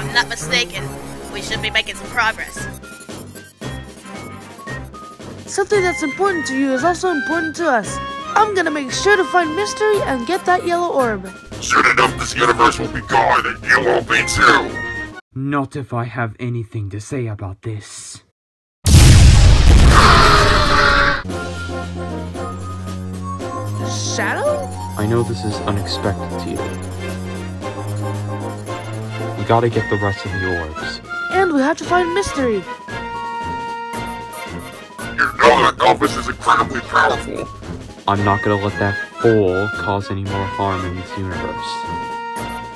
I'm not mistaken, we should be making some progress. Something that's important to you is also important to us. I'm gonna make sure to find Mystery and get that yellow orb. Soon enough, this universe will be gone, and you won't be too! Not if I have anything to say about this. Shadow? I know this is unexpected to you. We gotta get the rest of the orbs. And we have to find Mystery. You know that Elvis is incredibly powerful. I'm not gonna let that fool cause any more harm in this universe.